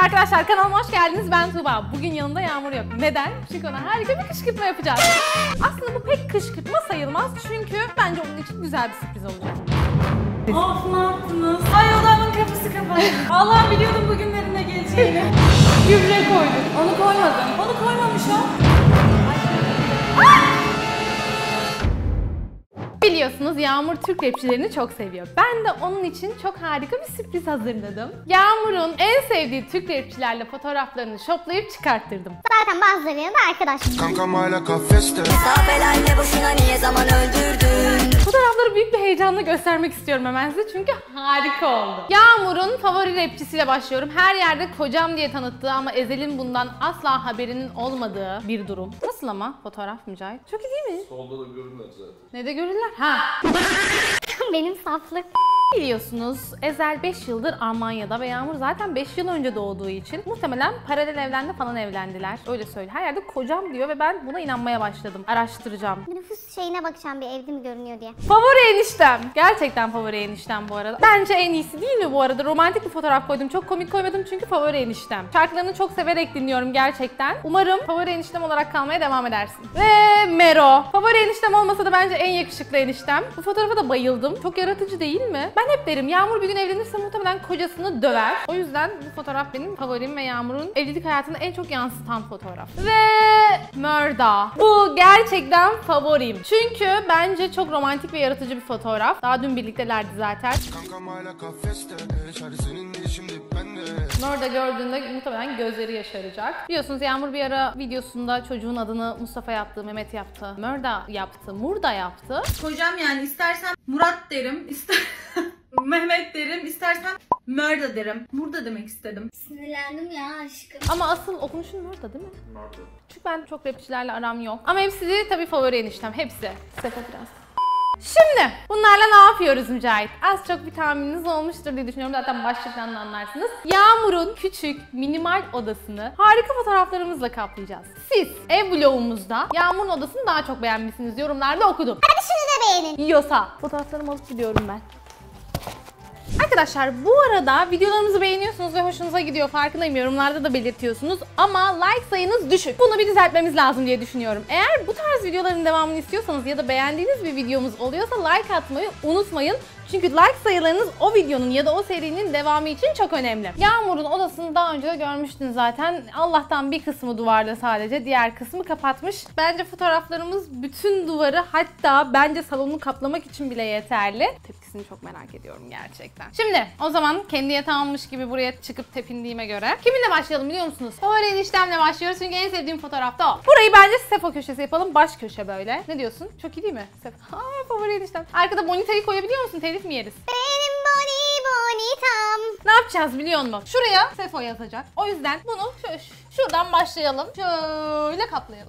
arkadaşlar, kanalıma hoş geldiniz. Ben Tuğba. Bugün yanımda Yağmur yok. Neden? Çünkü ona harika bir kışkırtma yapacağız. Aslında bu pek kışkırtma sayılmaz çünkü bence onun için güzel bir sürpriz olacak. Of, ne yaptınız? Ay, odamın kapısı kapalı. Allah, biliyordum bugünlerin de geleceğini. Gübre koydum. Onu koymadım. Onu koymamış o. Biliyorsunuz Yağmur Türk rapçilerini çok seviyor. Ben de onun için çok harika bir sürpriz hazırladım. Yağmur'un en sevdiği Türk rapçilerle fotoğraflarını shoplayıp çıkarttırdım. Zaten bazılarıyla da arkadaş. Kankam hala kafeste. Mesafelerle boşuna niye zaman öldürdün? Fotoğrafları büyük bir heyecanla göstermek istiyorum hemen size çünkü harika oldu. Yağmur'un favori rapçisiyle başlıyorum. Her yerde kocam diye tanıttığı ama Ezel'in bundan asla haberinin olmadığı bir durum. Nasıl ama fotoğraf Mücahit? Çok iyi değil mi? Solda da görünmez zaten. Ne de görürler? Ha. Benim saflık. Biliyorsunuz Ezel 5 yıldır Almanya'da ve Yağmur zaten 5 yıl önce doğduğu için muhtemelen paralel evrende falan evlendiler. Öyle söyle. Her yerde kocam diyor ve ben buna inanmaya başladım. Araştıracağım. Nüfus şeyine bakacağım bir evde mi görünüyor diye. Favori eniştem. Gerçekten favori eniştem bu arada. Bence en iyisi değil mi bu arada? Romantik bir fotoğraf koydum. Çok komik koymadım çünkü favori eniştem. Şarkılarını çok severek dinliyorum gerçekten. Umarım favori eniştem olarak kalmaya devam edersin. Ve Mero. Favori eniştem olmasa da bence en yakışıklı eniştem. Bu fotoğrafa da bayıldım. Çok yaratıcı değil mi? Ben hep derim Yağmur bir gün evlenirse muhtemelen kocasını döver. O yüzden bu fotoğraf benim favorim ve Yağmur'un evlilik hayatını en çok yansıtan fotoğraf. Ve Mörda. Bu gerçekten favorim. Çünkü bence çok romantik ve yaratıcı bir fotoğraf. Daha dün birliktelerdi zaten. Kankam hala kafeste. Şarkı seninle şimdi bende. Mörda gördüğünde muhtemelen gözleri yaşaracak. Biliyorsunuz Yağmur bir ara videosunda çocuğun adını Mustafa yaptı, Mehmet yaptı, Mörda yaptı, Murda yaptı. Koyacağım yani, istersen Murat derim, ister Mehmet derim, istersen Mörda derim. Burada demek istedim. Sinirlendim ya aşkım. Ama asıl okunuşun Mörda değil mi? Nerede? Çünkü ben çok rapçilerle aram yok. Ama hepsi de tabii favori eniştem. Hepsi. Sefa biraz. Şimdi bunlarla ne yapıyoruz Mücahit? Az çok bir tahmininiz olmuştur diye düşünüyorum. Zaten başlıktan da anlarsınız. Yağmur'un küçük, minimal odasını harika fotoğraflarımızla kaplayacağız. Siz ev vlogumuzda Yağmur'un odasını daha çok beğenmişsiniz. Yorumlarda okudum. Hadi şunu da beğenin. Yiyorsa. Fotoğraflarımı alıp gidiyorum ben. Arkadaşlar bu arada videolarımızı beğeniyorsunuz ve hoşunuza gidiyor, farkındayım, yorumlarda da belirtiyorsunuz ama like sayınız düşük. Bunu bir düzeltmemiz lazım diye düşünüyorum. Eğer bu tarz videoların devamını istiyorsanız ya da beğendiğiniz bir videomuz oluyorsa like atmayı unutmayın. Çünkü like sayılarınız o videonun ya da o serinin devamı için çok önemli. Yağmur'un odasını daha önce de görmüştün zaten. Allah'tan bir kısmı duvarda sadece, diğer kısmı kapatmış. Bence fotoğraflarımız bütün duvarı, hatta bence salonu kaplamak için bile yeterli. Tepkisini çok merak ediyorum gerçekten. Şimdi o zaman kendi yatağımmış gibi buraya çıkıp tepindiğime göre kiminle başlayalım biliyor musunuz? Favori eniştemle başlıyoruz çünkü en sevdiğim fotoğraf da o. Burayı bence Sefo köşesi yapalım. Baş köşe böyle. Ne diyorsun? Çok iyi değil mi? Sefo. Favori eniştem. Arkada Bonita'yı koyabiliyor musun? Telif mi yeriz? Benim bonitam. Ne yapacağız biliyor musun? Şuraya Sefo yazacak. O yüzden bunu şuradan başlayalım. Şöyle kaplayalım.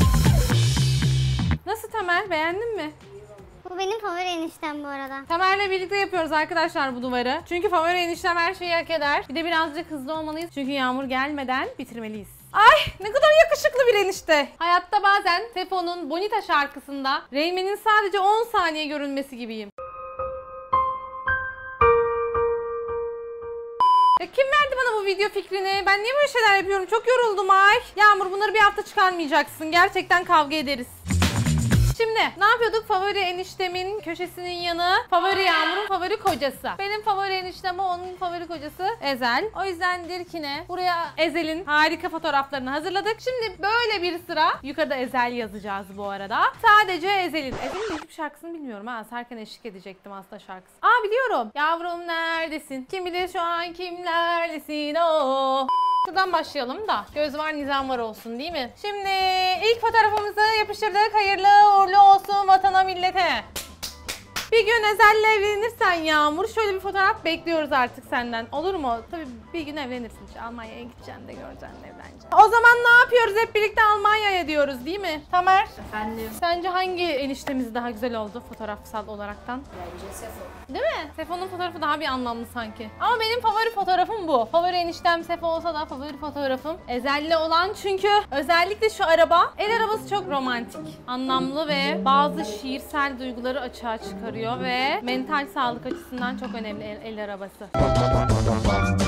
Nasıl Tamer? Beğendin mi? Bu benim favori eniştem bu arada. Tamer'le birlikte yapıyoruz arkadaşlar bu duvarı. Çünkü favori eniştem her şeyi hak eder. Bir de birazcık hızlı olmalıyız. Çünkü Yağmur gelmeden bitirmeliyiz. Ay ne kadar yakışıklı bir enişte. Hayatta bazen Sefo'nun Bonita şarkısında Reymen'in sadece 10 saniye görünmesi gibiyim. Ya kim verdi bana bu video fikrini? Ben niye böyle şeyler yapıyorum? Çok yoruldum ay. Yağmur bunları bir hafta çıkarmayacaksın. Gerçekten kavga ederiz. Şimdi ne yapıyorduk? Favori eniştemin köşesinin yanı, favori Yağmur'un favori kocası. Benim favori eniştem o, onun favori kocası Ezel. O yüzden Dirkine buraya Ezel'in harika fotoğraflarını hazırladık. Şimdi böyle bir sıra, yukarıda Ezel yazacağız bu arada. Sadece Ezel'in. Ezel'in hiçbir şarkısını bilmiyorum ha. Serkan eşlik edecektim aslında şarkısı. Aa biliyorum. Yavrum neredesin? Kim bilir şu an kimlerlesin o. Şuradan başlayalım da göz var nizam var olsun değil mi? Şimdi ilk fotoğrafımızı yapıştırdık. Hayırlı uğurlu olsun vatana millete. Bir gün Ezel'le evlenirsen Yağmur, şöyle bir fotoğraf bekliyoruz artık senden. Olur mu? Tabii bir gün evlenirsin. İşte Almanya'ya gideceksin de göreceksin evleneceksin. O zaman ne yapıyoruz? Hep birlikte Almanya'ya diyoruz değil mi? Tamer? Efendim. Sence hangi eniştemiz daha güzel oldu fotoğrafsal olaraktan? Bence Sefo. Değil mi? Sefo'nun fotoğrafı daha bir anlamlı sanki. Ama benim favori fotoğrafım bu. Favori eniştem Sefo olsa da favori fotoğrafım Ezel'le olan, çünkü özellikle şu araba, el arabası çok romantik, anlamlı ve bazı şiirsel duyguları açığa çıkarıyor ve mental sağlık açısından çok önemli el arabası.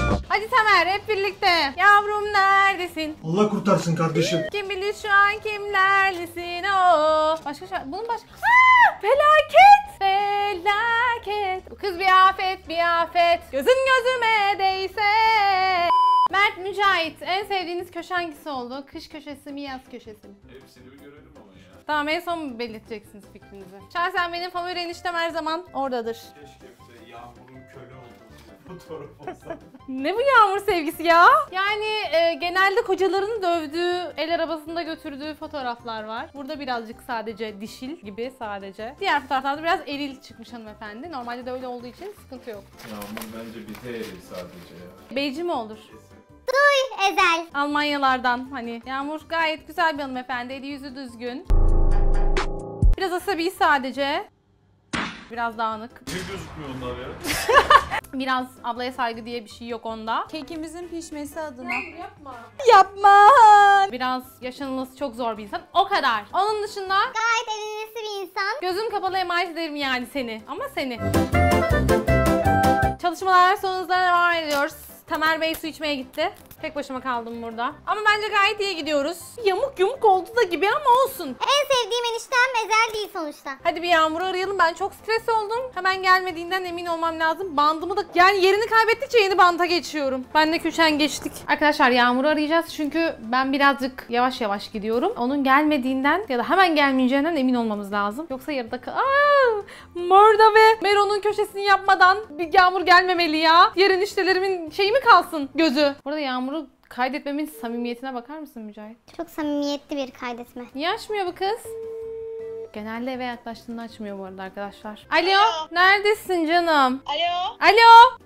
Hadi Tamer hep birlikte. Yavrum neredesin? Allah kurtarsın kardeşim. Kim bilir şu an kimlerlesin o. Başka şarkı. Bunun başka. Aa, felaket. Felaket. Bu kız bir afet bir afet. Gözün gözüme değse. Mert Mücahit en sevdiğiniz köşe hangisi oldu? Kış köşesi mi yaz köşesi mi? Hepsini bir görelim ama ya. Tamam en son belirteceksiniz fikrinizi. Şahsen benim favori eniştem her zaman oradadır. Keşke bize Yağmur'un köle olduğu bir fotoğraf olsa. Ne bu Yağmur sevgisi ya? Yani genelde kocalarını dövdüğü, el arabasında götürdüğü fotoğraflar var. Burada birazcık sadece dişil gibi sadece. Diğer fotoğraflarda biraz eril çıkmış hanımefendi. Normalde de öyle olduğu için sıkıntı yok. Yağmur bence bize eril sadece ya. Beyci mi olur? Kesin. Ezel. Almanyalardan hani. Yağmur gayet güzel bir hanımefendi. Eli yüzü düzgün. Biraz asabi sadece. Biraz dağınık. Ne gözükmüyor onlar ya? Biraz ablaya saygı diye bir şey yok onda. Kekimizin pişmesi adına. Yapma. Biraz yaşanılması çok zor bir insan. O kadar. Onun dışında Gayet elinesi bir insan. gözüm kapalı emanet ederim yani seni. Ama seni. Çalışmalar sonunda devam ediyoruz. Tamer Bey su içmeye gitti. Tek başıma kaldım burada. Ama bence gayet iyi gidiyoruz. Yamuk yumuk oldu da gibi ama olsun. En sevdiğim eniştem Ezel değil sonuçta. Hadi bir Yağmur'u arayalım. Ben çok stres oldum. Hemen gelmediğinden emin olmam lazım. Bandımı da yani yerini kaybettikçe yeni banta geçiyorum. Ben de Kürşen geçtik. Arkadaşlar Yağmur'u arayacağız çünkü ben birazcık yavaş yavaş gidiyorum. Onun gelmediğinden ya da hemen gelmeyeceğinden emin olmamız lazım. Yoksa yarıda Morda ve Mero'nun köşesini yapmadan bir Yağmur gelmemeli ya. Diğer eniştelerimin şeyi mi kalsın gözü? Burada Yağmur'u kaydetmemin samimiyetine bakar mısın Mücahit? Çok samimiyetli bir kaydetme. Niye açmıyor bu kız? Genelde eve yaklaştığında açmıyor bu arada arkadaşlar. Alo, neredesin canım? Alo. Alo.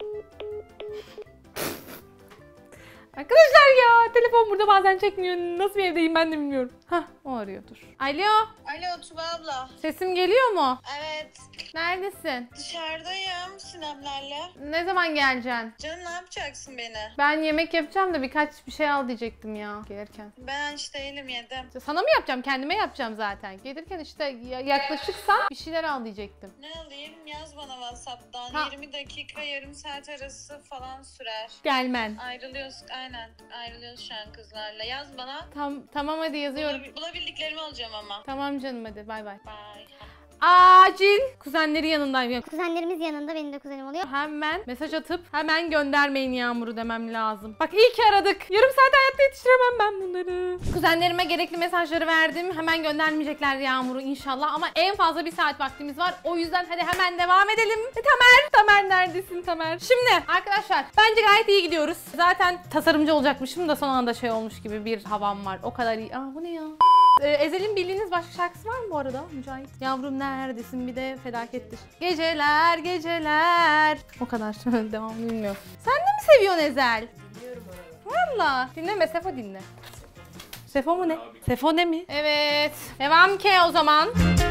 Arkadaşlar ya telefon burada bazen çekmiyor. Nasıl bir evdeyim ben de bilmiyorum. Hah o arıyor dur. Alo. Alo Tuba abla. Sesim geliyor mu? Evet. Neredesin? Dışarıdayım Sinemlerle. Ne zaman geleceksin? Canım ne yapacaksın beni? Ben yemek yapacağım da birkaç bir şey al diyecektim ya gelirken. Ben işte değilim yedim. Sana mı yapacağım? Kendime yapacağım zaten. Gelirken işte yaklaşıksan bir şeyler al diyecektim. Ne alayım? Yaz bana WhatsApp'tan. Ha. 20 dakika yarım saat arası falan sürer. Gelmen. Ayrılıyoruz aynen. Ayrılıyoruz şu an kızlarla. Yaz bana. Tamam hadi yazıyorum. Bulabildiklerimi alacağım ama. Tamam canım hadi bay bay. Bye. Acil kuzenleri yanındayım. Kuzenlerimiz yanında, benim de kuzenim oluyor. Hemen mesaj atıp hemen göndermeyin Yağmur'u demem lazım. Bak iyi ki aradık. Yarım saat hayatta yetiştiremem ben bunları. Kuzenlerime gerekli mesajları verdim. Hemen göndermeyecekler Yağmur'u inşallah. Ama en fazla bir saat vaktimiz var. O yüzden hadi hemen devam edelim. Tamer neredesin Tamer? Şimdi arkadaşlar bence gayet iyi gidiyoruz. Zaten tasarımcı olacakmışım da son anda şey olmuş gibi bir havam var. O kadar iyi. Aa bu ne ya? Ezel'in bildiğiniz başka şarkısı var mı bu arada Mücahit? Yavrum neredesin bir de felakettir. Geceler geceler. O kadar. Devam bilmiyorum. Sen de mi seviyorsun Ezel? Dinliyorum arada. Valla. Dinleme Sefo dinle. Sefo mu ne? Sefo ne mi? Evet. Devam ki o zaman.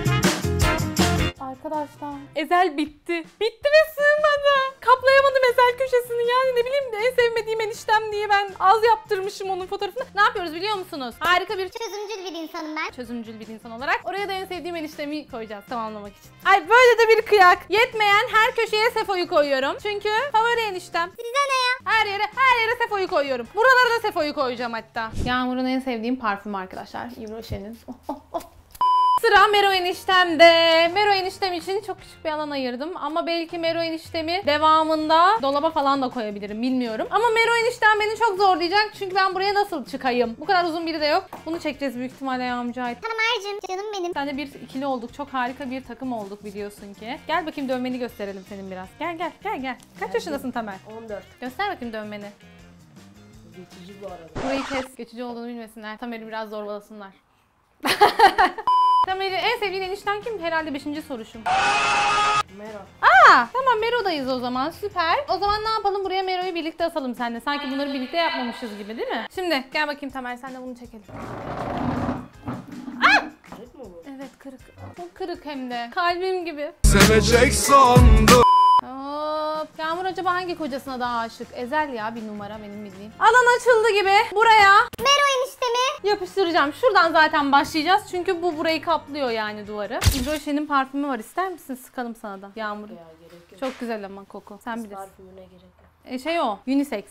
Arkadaşlar Ezel bitti. Bitti ve sığmadı. Kaplayamadım Ezel köşesini yani ne bileyim en sevmediğim eniştem diye ben az yaptırmışım onun fotoğrafını. Ne yapıyoruz biliyor musunuz? Harika bir Çözümcül bir insanım ben. çözümcül bir insan olarak. Oraya da en sevdiğim eniştemi koyacağız tamamlamak için. Ay böyle de bir kıyak. Yetmeyen her köşeye Sefo'yu koyuyorum. Çünkü favori eniştem. Size ne ya? Her yere Sefo'yu koyuyorum. Buralara da Sefo'yu koyacağım hatta. Yağmur'un en sevdiğim parfüm arkadaşlar. Yves Rocher'in. Sıra Mero eniştemde. Mero eniştem için çok küçük bir alan ayırdım. Ama belki Mero eniştemi devamında dolaba falan da koyabilirim bilmiyorum. Ama Mero eniştem beni çok zorlayacak. Çünkü ben buraya nasıl çıkayım? Bu kadar uzun biri de yok. Bunu çekeceğiz büyük ihtimalle ya Mücahit. Tamer'cim canım benim. Sen de bir ikili olduk. Çok harika bir takım olduk biliyorsun ki. Gel bakayım dövmeni gösterelim senin biraz. Gel. Kaç yaşındasın Tamer? 14. Göster bakayım dövmeni. Geçici bu arada. Burayı kes. Geçici olduğunu bilmesinler. Tamer'i biraz zorbalasınlar. Tamer'i en sevdiğin enişten kim? Herhalde 5. soruşum. Mero. Tamam Mero'dayız o zaman. Süper. O zaman ne yapalım? Buraya Mero'yu birlikte asalım seninle. Sanki bunları birlikte yapmamışız gibi değil mi? Şimdi gel bakayım Tamer sen de bunu çekelim. Kırık mı bu? Evet kırık. Çok kırık hem de. Kalbim gibi. Sevecek sandım. Hop. Yağmur acaba hangi kocasına daha aşık? Ezel ya bir numara benim bildiğim. Alan açıldı gibi. Buraya Mero eniştemi. yapıştıracağım. Şuradan zaten başlayacağız. Çünkü bu burayı kaplıyor yani duvarı. Yves Rocher'in parfümü var. İster misin? Sıkalım sana da. Yağmur. Ya gerek yok. Çok güzel ama koku. Sen bilirsin. Parfümüne gerek yok. Şey o, unisex.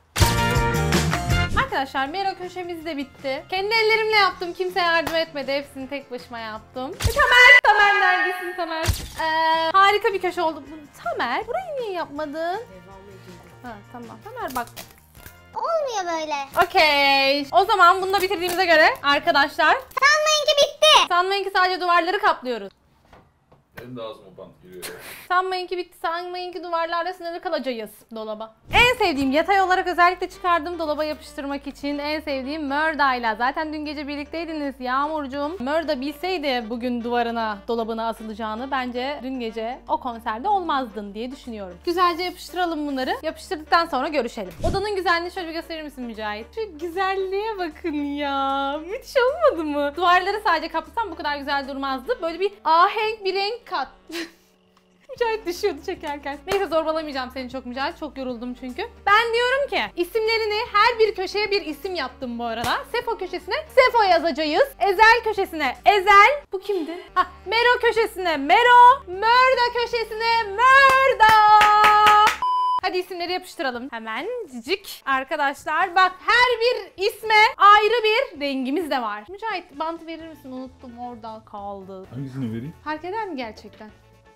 Arkadaşlar Mero köşemiz de bitti. Kendi ellerimle yaptım. Kimse yardım etmedi. Hepsini tek başıma yaptım. Tamer neredesin Tamer? Harika bir köşe oldu. Tamer, burayı niye yapmadın? Devam edildi. Ha tamam. Tamer bak. Olmuyor böyle. Okey. O zaman bunu da bitirdiğimize göre arkadaşlar Sanmayın ki bitti. sanmayın ki sadece duvarları kaplıyoruz. Benim de ağzıma bant giriyor ya. Sanmayın ki bitti, sanmayın ki duvarlarla sınırlı kalacağız dolaba. En sevdiğim yatay olarak özellikle çıkardım dolaba yapıştırmak için. En sevdiğim Murda'yla. Zaten dün gece birlikteydiniz Yağmurcuğum. Murda bilseydi bugün duvarına, dolabına asılacağını bence dün gece o konserde olmazdın diye düşünüyorum. Güzelce yapıştıralım bunları. Yapıştırdıktan sonra görüşelim. Odanın güzelliğini şöyle bir gösterir misin Mücahit? Şu güzelliğe bakın ya. Müthiş olmadı mı? Duvarları sadece kaplasam bu kadar güzel durmazdı. Böyle bir ahenk bir renk kat. Mücahit düşüyordu çekerken. Neyse zorbalamayacağım seni çok Mücahit. Çok yoruldum çünkü. Ben diyorum ki isimlerini her bir köşeye bir isim yaptım bu arada. Sefo köşesine Sefo yazacağız. Ezel köşesine Ezel. Bu kimdi? Ha, Mero köşesine Mero. Murda köşesine Murda. Hadi isimleri yapıştıralım. Hemen cicik. Arkadaşlar bak her bir isme ayrı bir rengimiz de var. Mücahit bantı verir misin? Unuttum orada kaldı. Hangisini vereyim? Fark eder mi gerçekten?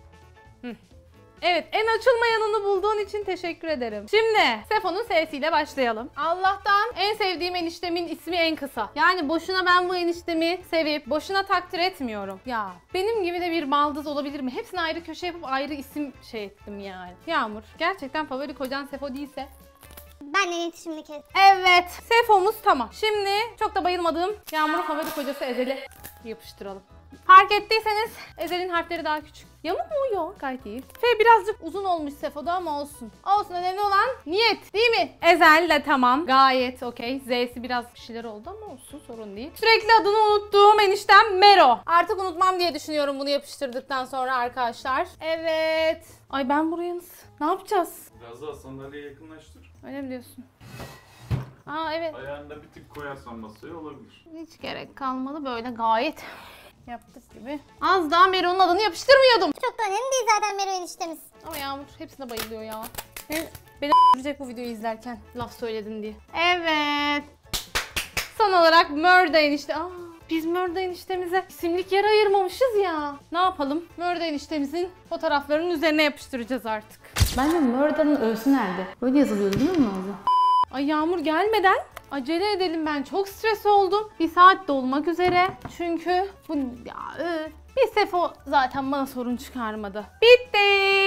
Evet, en açılmayanını bulduğun için teşekkür ederim. Şimdi Sefo'nun S'siyle başlayalım. Allah'tan en sevdiğim eniştemin ismi en kısa. Yani boşuna ben bu eniştemi sevip boşuna takdir etmiyorum. Ya benim gibi de bir baldız olabilir mi? Hepsini ayrı köşe yapıp ayrı isim şey ettim yani. Yağmur, gerçekten favori kocan Sefo değilse? Benden iletişimini kes. Evet, Sefo'muz tamam. Şimdi çok da bayılmadığım Yağmur'un favori kocası Ezel'i yapıştıralım. Fark ettiyseniz Ezel'in harfleri daha küçük. Yamuk mu? Yok, gayet iyi. F birazcık uzun olmuş Sefo'da ama olsun. Olsun, önemli olan niyet değil mi? Ezel de tamam. Gayet okey. Z'si biraz bir şeyler oldu ama olsun, sorun değil. Sürekli adını unuttuğum eniştem Mero. Artık unutmam diye düşünüyorum bunu yapıştırdıktan sonra arkadaşlar. Evet. Ay ben buraya nasıl? Ne yapacağız? Biraz daha sandalyeye yakınlaştır. Öyle mi diyorsun? Aa evet. Ayağını da bir tık koyarsan masaya olabilir. Hiç gerek kalmadı, böyle gayet yaptık gibi. Az daha Mero'nun adını yapıştırmıyordum. Çok da önemli değil zaten Mero eniştemiz. Ama Yağmur hepsine bayılıyor ya. Beni öldürecek bu videoyu izlerken laf söyledin diye. Evet. Son olarak Murda enişte. Biz Murda eniştemize isimlik yer ayırmamışız ya. Ne yapalım? Murda eniştemizin fotoğraflarının üzerine yapıştıracağız artık. Bence Murda'nın ö'sü nerede? Böyle yazılıyordu değil mi Nazlı? Ay Yağmur gelmeden acele edelim, ben çok stres oldum. Bir saat dolmak üzere. Çünkü bu bir Sefo zaten bana sorun çıkarmadı. Bitti.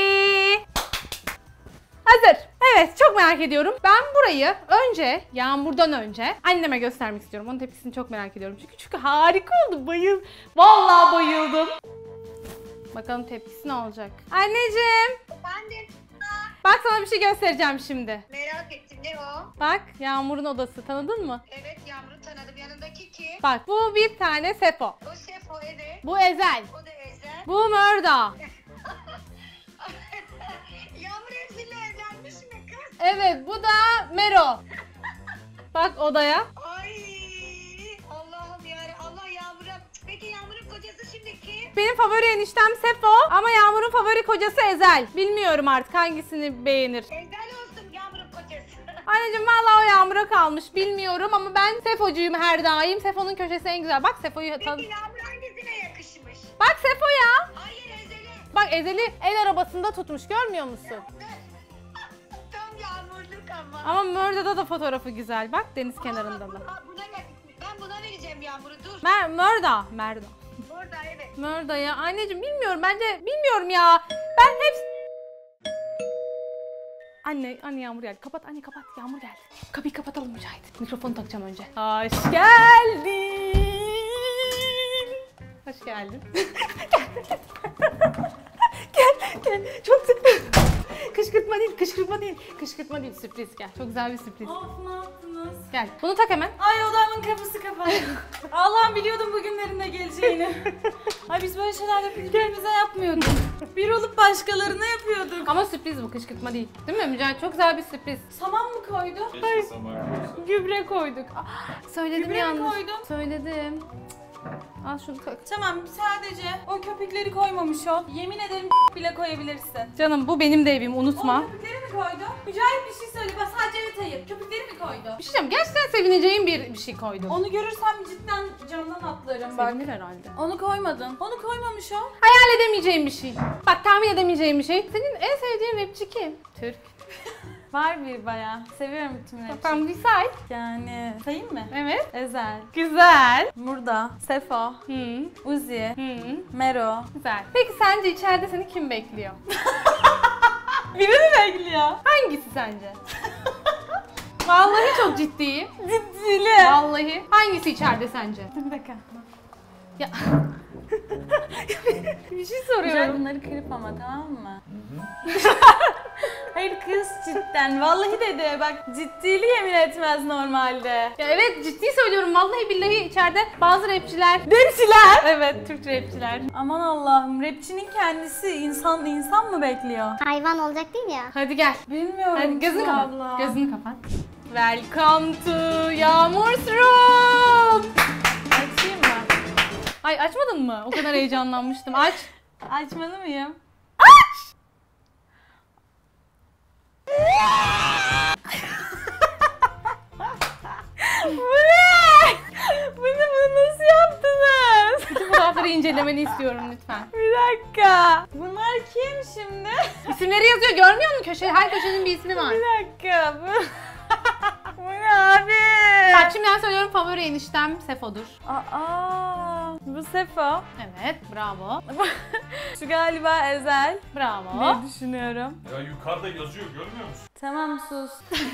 Hazır. Evet, çok merak ediyorum. Ben burayı önce, Yağmur'dan önce anneme göstermek istiyorum. Onun tepkisini çok merak ediyorum. Çünkü harika oldu. Vallahi bayıldım. Bakalım tepkisi ne olacak? Anneciğim. Efendim, Bak sana bir şey göstereceğim şimdi. merak ettim, ne o? Bak, Yağmur'un odası. Tanıdın mı? Evet, Yağmur'u tanıdım. Yanındaki kim? Bak, bu bir tane Sefo. O Sefo, evet. Bu Ezel. O da Ezel. Bu Murda. Yağmur hepsiyle evlenmiş mi kız? Evet, bu da Mero. Bak odaya. Ay, Allah'ım yarabbim. Allah Yağmur'a. Peki Yağmur'un kocası şimdi kim? Benim favori eniştem Sefo ama Yağmur'un favori kocası Ezel. Bilmiyorum artık hangisini beğenir. Ezel olsun Yağmur'un kocası. Anneciğim vallahi o Yağmur'a kalmış. Bilmiyorum ama ben Sefocuyum her daim. Sefo'nun köşesi en güzel. Bak Sefo'yu tanı. Peki Yağmur hangisine yakışmış? Bak Sefo ya. Hayır, Ezel'e. Bak Ezel'i el arabasında tutmuş, görmüyor musun? Tam Yağmurluk ama. Ama Murda'da da fotoğrafı güzel. Bak deniz kenarında da. Ben buna vereceğim Yağmur'u, dur. Merda. Burada, evet. Murda'ya. Anneciğim bilmiyorum, bence bilmiyorum ya. Ben Anne Yağmur geldi. Kapat anne, kapat. Yağmur geldi. Kapıyı kapatalım Mücahit. Mikrofonu takacağım önce. Hoş geldin. Hoş geldin. Gel. Çok kışkırtma değil, sürpriz gel. Çok güzel bir sürpriz. Of, ne yaptınız? Gel. Bunu tak hemen. Ay odamın kapısı kapalı. Allah'ım biliyordum bugünlerin de geleceğini. Ay biz böyle şeyler birbirimize yapmıyorduk. Bir olup başkalarına yapıyorduk. Ama sürpriz bu, kışkırtma değil. Değil mi Mücahit? Çok güzel bir sürpriz. Saman mı koydu? Keşke saman koysa. Gübre koyduk. Söyledim Gübre mi yalnız. koydun? Söyledim. Al şunu tak. Tamam sadece o köpükleri koymamış ol. Yemin ederim bile koyabilirsin. Canım bu benim de evim, unutma. O köpükleri mi koydu? Mücahit bir şey söyle. Ben sadece evet hayır. Köpükleri mi koydu? Bir şey diyeceğim, gerçekten sevineceğim bir şey koydum. Onu görürsem cidden camdan atlarım bak. Sevinir herhalde. Onu koymadın. Onu koymamış o. Hayal edemeyeceğim bir şey. Bak tahmin edemeyeceğim bir şey. Senin en sevdiğin rapçi kim? Türk. Var bir bayağı. Seviyorum bütün rapçi. Tamam bir say. Yani sayayım mı? Evet. Ezel, Güzel. Murda, Sefo, Hı. Uzi, Hı. Mero. Güzel. Peki sence içeride seni kim bekliyor? Biri mi bekliyor? Hangisi sence? Vallahi çok ciddiyim. Ciddili. Vallahi. Hangisi içeride sence? Bir dakika. Ya. bir şey Güzel soruyorum. bunları kırıp ama tamam mı? Hayır kız cidden. Vallahi dedi. Bak ciddili yemin etmez normalde. Ya evet ciddi söylüyorum. Vallahi billahi içeride bazı rapçiler. Rapçiler. Evet Türk rapçiler. Aman Allah'ım. Rapçinin kendisi insan mı bekliyor? Hayvan olacak değil mi ya? Hadi gel. Bilmiyorum. Hadi gözünü Sıla kapat. abla. Gözünü kapat. Welcome to Yağmur's Room. Açayım mı? Ay açmadın mı? O kadar heyecanlanmıştım. Aç. Açmalı mıyım? Bu ne? Bunu nasıl yaptınız? Bütün fotoğrafları incelemeni istiyorum lütfen. Bir dakika. Bunlar kim şimdi? İsimleri yazıyor. Görmüyor musun köşe? Her köşenin bir ismi var. Bir dakika. Bu ne abi? Bak şimdiden söylüyorum favori eniştem Sefo'dur. Aa, bu Sefo. Evet bravo. Şu galiba Ezel. Bravo. Ne düşünüyorum? Ya yukarıda yazıyor görmüyor musun? Tamam sus.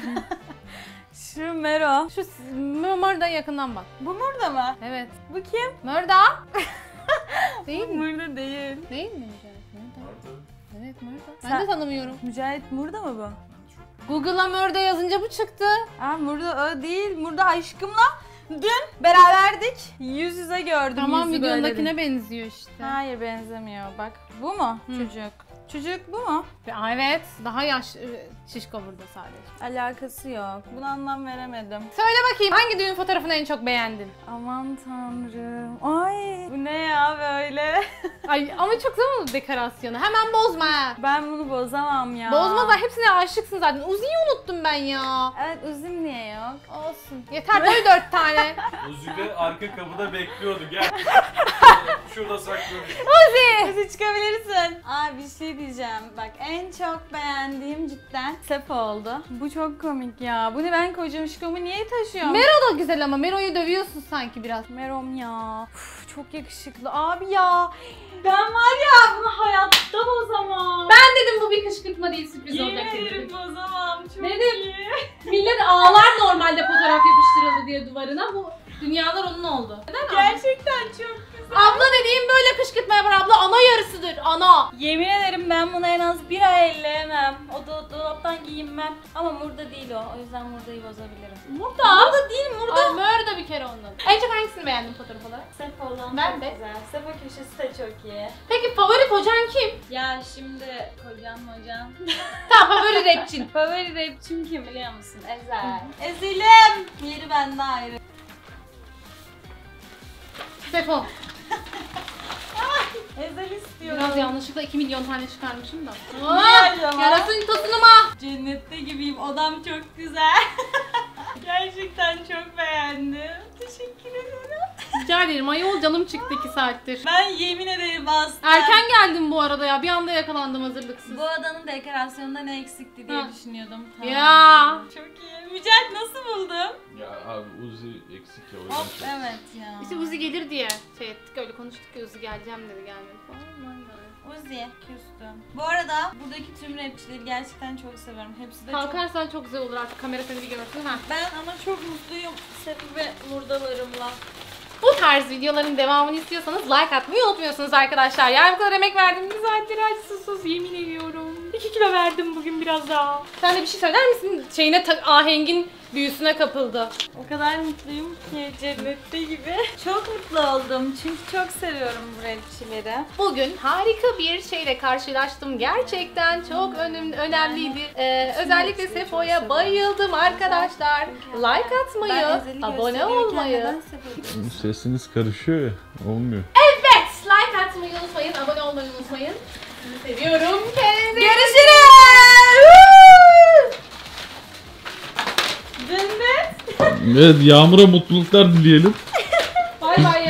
Şu Mero. Şu Mörda yakından bak. Bu Murda mı? Evet. Bu kim? Mörda. Değil mi? Murda değil. Değil mi Mücahit? Mörda. Vardı. Evet Mörda. Ben Sen- de tanımıyorum. Mücahit Murda mı bu? Google'a Mörda yazınca bu çıktı. Aa Murda o değil. Murda aşkımla dün beraberdik. Yüz yüze gördüm. Tamam yüzü böyle videondakine değil. benziyor işte. Hayır benzemiyor bak. Bu mu çocuk? Çocuk bu mu? Evet. Daha şişko burada sadece. Alakası yok. Buna anlam veremedim. Söyle bakayım hangi düğün fotoğrafını en çok beğendin? Aman tanrım. Ay bu ne ya böyle? Ay ama çok güzel oldu dekorasyonu. Hemen bozma ha. Ben bunu bozamam ya. Bozma da hepsine aşıksın zaten. Uzi'yi unuttum ben ya. Evet uzun niye yok? Olsun. Yeter koy 4 tane. Özüyle arka kapıda bekliyordu gel. Şurada saklıyormuş. Uzi. Uzi çıkabilirsin. Aa bir şey diyeceğim. Bak en çok beğendiğim cidden Sefo oldu. Bu çok komik ya. Bunu ben kocam şikomu niye taşıyorum? Mero da güzel ama Mero'yu dövüyorsun sanki biraz. Merom ya. Uf, çok yakışıklı. Abi ya. Ben var ya bunu hayatta bozamam. Ben dedim bu bir kışkırtma değil sürpriz olacak Yemin dedim. ederim bozamam. Çok Dedim. iyi. Millet ağlar normalde fotoğraf yapıştırıldı diye duvarına. Bu dünyalar onun oldu. Neden abi? Gerçekten çok güzel. Abla dediğim böyle kışkırtma yapar abla. Ana yarısıdır ana. Yemin ederim ben bunu en az bir ay elleyemem. O da dolaptan giyinmem. Ama Murda değil o. O yüzden Murda'yı bozabilirim. Murda değil Murda. Ay Murda bir kere ondan. En çok hangisini beğendin fotoğraf olarak? Sefo olan Ben çok de. güzel. Sefo köşesi de çok iyi. Peki favori kocan kim? Ya şimdi kocam. Tamam favori rapçin. Favori rapçim kim biliyor musun? Ezel. Ezel'im. Yeri bende ayrı. Sefo. Ezel istiyorum. Biraz yanlışlıkla 2 milyon tane çıkarmışım da. Niye acaba? Yarasın tosunu ma. Cennette gibiyim. Odam çok güzel. Gerçekten çok beğendim. Teşekkür ederim. Rica ederim ayol canım çıktı 2 saattir. Ben yemin ederim aslında. Erken geldim bu arada ya. Bir anda yakalandım hazırlıksız. Bu odanın dekorasyonunda ne eksikti diye Ha. düşünüyordum. Ya. Çok iyi. Mücahit nasıl buldun? Ya abi Uzi eksik ya o yüzden çok. Evet ya. İşte Uzi gelir diye şey ettik öyle konuştuk ya Uzi geleceğim dedi gelmedi falan. Uzi küstüm. Bu arada buradaki tüm rapçileri gerçekten çok seviyorum. Hepsi de çok... Kalkarsan çok güzel olur artık kamera seni bir görsün ha. Ben ama çok mutluyum Sefi ve Murdalarımla. Bu tarz videoların devamını istiyorsanız like atmayı unutmuyorsunuz arkadaşlar. Yani bu kadar emek verdiğimiz saatleri açsızsız yemin ediyorum. 2 kilo verdim bugün biraz daha. Sen de bir şey söyler misin? Ahengin büyüsüne kapıldı. O kadar mutluyum ki cennette gibi. Çok mutlu oldum çünkü çok seviyorum bu rapçileri. Bugün harika bir şeyle karşılaştım. Gerçekten çok önemliydi. Özellikle Sefo'ya bayıldım arkadaşlar. Like atmayı, abone olmayı. Sesiniz karışıyor ya. Olmuyor. Evet, like atmayı unutmayın, abone olmayı unutmayın. Sizi seviyorum. Kendinize Görüşürüz. Cennet. Evet, Yağmur'a mutluluklar dileyelim. Bay bay ya.